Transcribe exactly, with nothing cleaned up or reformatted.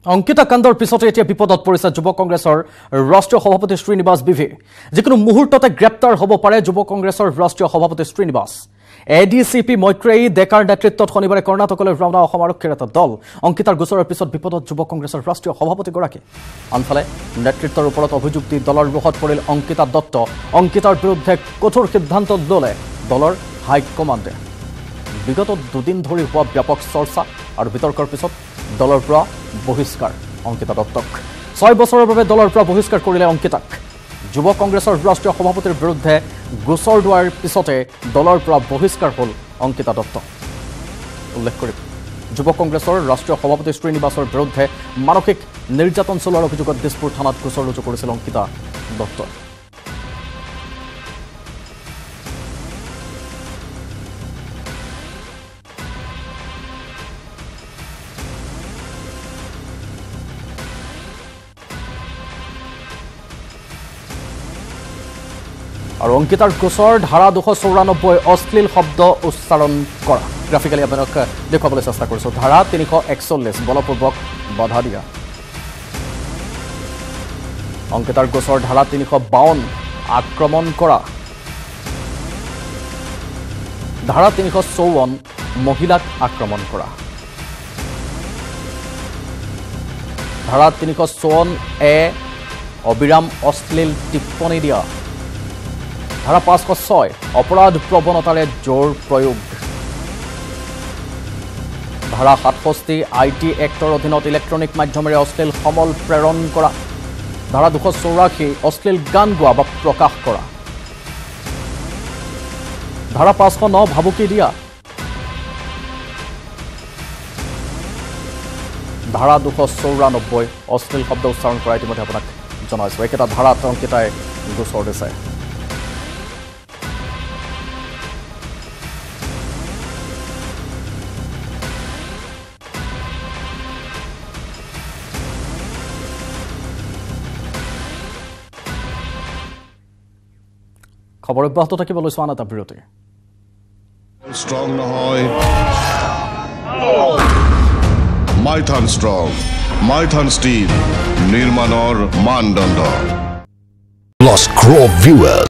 Angkita কাণ্ডৰ পিছতে এতিয়া বিপদত পৰিছে যুৱ কংগ্ৰেছৰ ৰাষ্ট্ৰীয় সভাপতি শ্ৰীনিবাস বিভি যিকোনো মুহূৰ্ততে গ্ৰেপ্তাৰ হ'ব পাৰে যুৱ কংগ্ৰেছৰ ৰাষ্ট্ৰীয় সভাপতি শ্ৰীনিবাস এডিসিপি মৈত্ৰেয়ী ডেকাৰ নেতৃত্বত শনিবাৰে কৰ্ণাটকলৈ ৰাওনা অসম আৰক্ষীৰ এটা দল অংকিতাৰ গোচৰৰ পিছত বিপদত যুৱ কংগ্ৰেছৰ ৰাষ্ট্ৰীয় সভাপতি গৰাকী আনফালে নেতৃত্বৰ ওপৰত অভিযোগ দি দলৰ ৰোহত পৰিল অংকিতা দত্ত অংকিতাৰ বিৰুদ্ধে কঠোৰ সিদ্ধান্ত ল'লে দলৰ হাইকমাণ্ডে বিগত দুদিন ধৰি হোৱা ব্যাপক চৰ্চা আৰু বিতৰ্কৰ পিছত দলৰ পৰা বহিষ্কাৰ অংকিতা দত্তক ছয় বছৰৰ বাবে দলৰ পৰা বহিষ্কাৰ কৰিলে অংকিতাক যুৱ কংগ্ৰেছৰ ৰাষ্ট্ৰীয় সভাপতিৰ বিৰুদ্ধে গোচৰ দুৱাৰ পিছতে দলৰ পৰা বহিষ্কাৰ হ'ল অংকিতা দত্ত উল্লেখ কৰি যুৱ কংগ্ৰেছৰ ৰাষ্ট্ৰীয় সভাপতি শ্ৰীনিবাসৰ বিৰুদ্ধে মানসিক নিৰ্যাতন চলোৱাৰ অভিযোগত দিছপুৰ থানাত গোচৰ ৰুজু কৰিছিল অংকিতা দত্ত আৰু অংকিতাৰ গোচৰ ধাৰা দুশ চৌৰানব্বৈ অশ্লীল শব্দ উচ্চাৰণ কৰা গ্ৰাফিক্যালি আপোনাক দেখুৱাবলৈ চেষ্টা কৰিছো ধাৰা তিনিশ একচল্লিছ বলপূৰ্বক বাধা দিয়া অংকিতাৰ গোচৰ ধাৰা তিনিশ বাৱন্ন আক্ৰমণ কৰা ধাৰা তিনিশ চৌৱন্ন মহিলাক আক্ৰমণ কৰা ধাৰা তিনিশ চৌৱন্ন এ অবিৰাম অশ্লীল টিপ্পনী দিয়া ধাৰা পাঁচশ ছয় অপৰাধ প্ৰৱণতাৰে জোৰ প্ৰয়োগ ধাৰা সাতষষ্ঠি আই টি এক্টৰ অধীনত ইলেক্ট্ৰনিক মাধ্যমেৰে অশ্লীল সমল প্ৰেৰণ কৰা ধাৰা দুশ চৌৰাশী অশ্লীল গান গোৱা বা প্ৰকাশ কৰা ধাৰা পাঁচশ ন ভাবুকি দিয়া ধাৰা দুশ চৌৰানব্বৈ অশ্লীল শব্দ উচ্চাৰণ কৰা ইতিমধ্যে আপোনাক জনাইছো একেটা ধাৰাত অংকিতাই গোচৰ দিছে খবৰ অব্যাহত থাকিব লৈছো আন এটা বিৰতি ষ্ট্ৰং নহয় মাইথান ষ্ট্ৰং মাইথান ষ্টীল নিৰ্মাণৰ মানদণ্ড Lost Grove viewers